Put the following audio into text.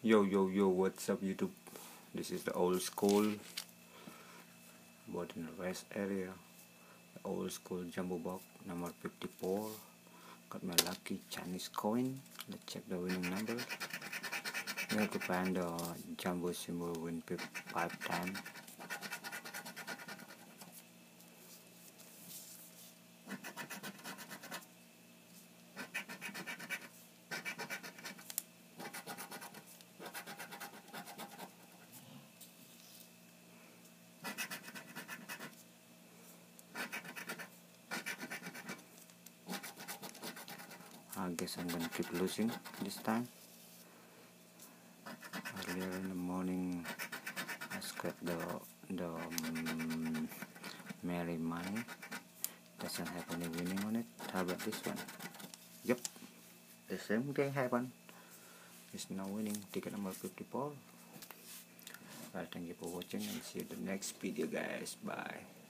Yo, what's up YouTube? This is the old school, but in the west area. The old school jumbo box number 54. Got my lucky Chinese coin. Let's check the winning number. We have to find the jumbo symbol win 5 times. I guess I'm gonna keep losing this time. Earlier in the morning, I scraped the merry money. Doesn't have any winning on it. How about this one? Yep, the same thing happened. It's now winning. Ticket number 54. Right, thank you for watching and see you in the next video, guys. Bye.